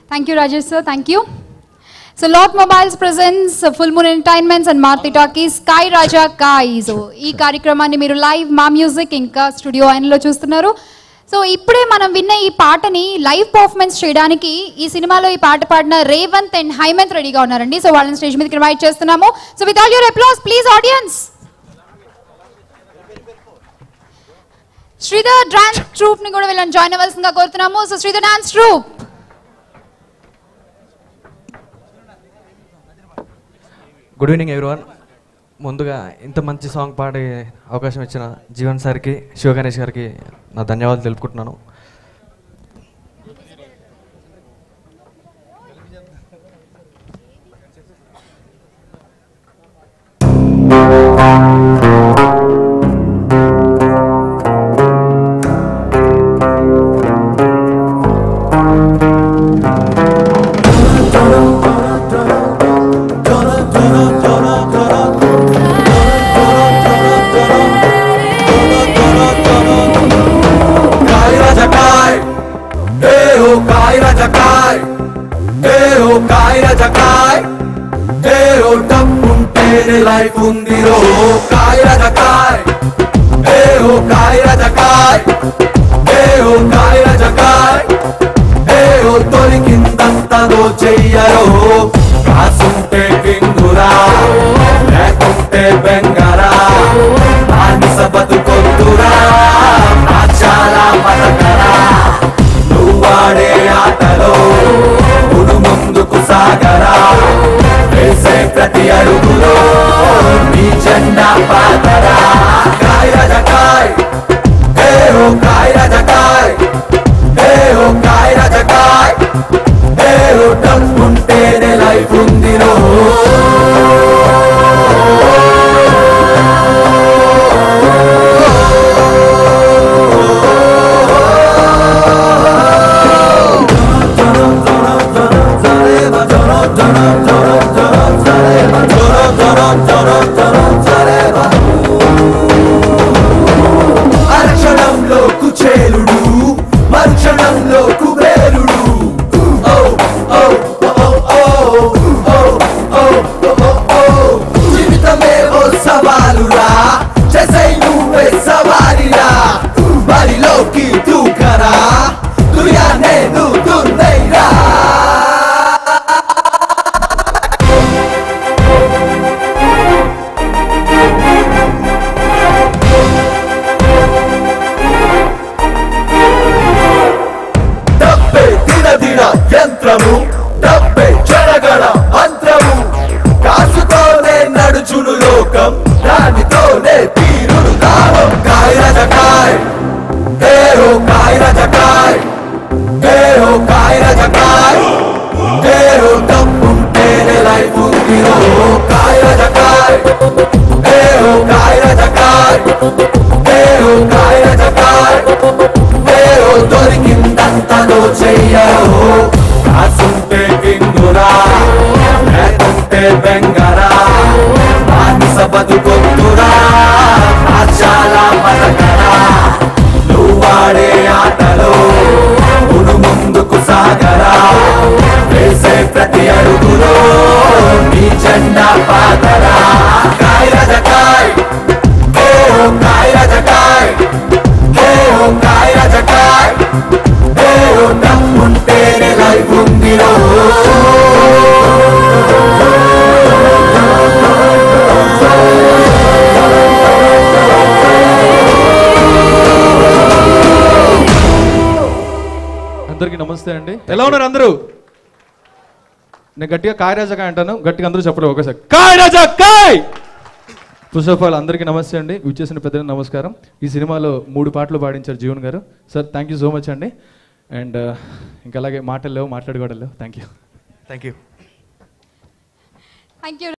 Thank you, Rajesh sir. Thank you. So, Lot Mobiles presents Full Moon Entertainments and Maruti Talkies Kai Raja Kai. So, ఈ కార్యక్రమాన్ని మీరు live మా music ఇంకా studio ఆయనలో చూస్తున్నారు. So ఇప్పుడే మనం విన్న ఈ పాటని లైవ్ పర్ఫార్మెన్స్ చేయడానికి ఈ సినిమాలో ఈ పాట పాడిన రేవంత్ అండ్ హైమంత్ రెడీగా ఉన్నారండి. సో వాళ్ళని స్టేజ్ మీదకి ఇన్వైట్ చేస్తున్నాము. So with all your applause please audience. Sridhar dance troupe ని కూడా వీళ్ళని జాయిన్ అవ్వాల్సిందిగా కోరుతున్నాము. So Sridhar dance troupe. Good evening everyone. ముందుగా ఇంత మంచి సాంగ్ పాడే అవకాశం ఇచ్చిన జీవన్ సార్కి, శివ గణేష్ గారికి నా ధన్యవాదాలు తెలుపుకుంటున్నాను. Life undiro kai raja kai o kai raja kai o kai raja kai o torikindanta do cheyyaro kasunte kingura lekunte bengara ani sabatu koddura achala patakara nuvade aatalo unu munduku sagara vese prati adugulo నీ జెండా పాతరా కాయ రాజకాయ్ హే ఓ కాయ రాజకాయ్ హే ఓ కాయ రాజకాయ్ హే ఓ డబ్బుంటేనే life ఉందిరో అరక్షణంలో కుచేలుడు మరుక్షణంలో కుబేరుడు జీవితమే ఓ సవాలురా చేసై నువ్వే సవారిరా బరిలోకి దూకరా దునియా నేను దున్నైరా యంత్రము డబ్బే జనగణ మంత్రము కాసుకోనే నడుచును లోకం దానితోనే తీరును దానం కాయ రాజకాయ్ హే ఓ కాయ రాజకాయ్ హే ఓ కాయ రాజకాయ్ హే ఓ డబ్బుంటేనే లైఫ్ ఉందిరో కాయ రాజకాయ్ హే ఓ కాయ రాజకాయ్ హే ఓ కాయ రాజకాయ్ హే ఓ దొరికిందంతలో చెయ్యరో కాసుంటే కింగురా లేకుంటే బెంగరా మానస బతుకొద్దురా చాలా పలకరా నువ్వాడే ఆటలో ఉను ముందుకు సాగరా వేసే ప్రతి అడుగులో నీ జెండా పాతరా కాయ రాజకాయ్ హే ఓ కాయ రాజకాయ్ హే ఓ కాయ రాజకాయ్ హే ఓ డబ్బుంటేనే లైఫ్ ఉందిరో అందరికీ నమస్తే అండి. ఎలా ఉన్నారు అందరూ? నేను గట్టిగా కాయ రాజా కాయ్ అంటాను, గట్టిగా అందరూ చెప్పలేదు ఒకసారి కాయ రాజా కాయ్. ఫస్ట్ ఆఫ్ ఆల్ అందరికీ నమస్తే అండి. విచ్చేసిన పెద్దలకు నమస్కారం. ఈ సినిమాలో 3 పాటలు పాడించారు Jeevan garu. Sir thank you so much అండి. అండ్ ఇంకా అలాగే మాటలు లేవు, మాట్లాడుకోవడం లేవు. Thank you. Thank you. Thank you.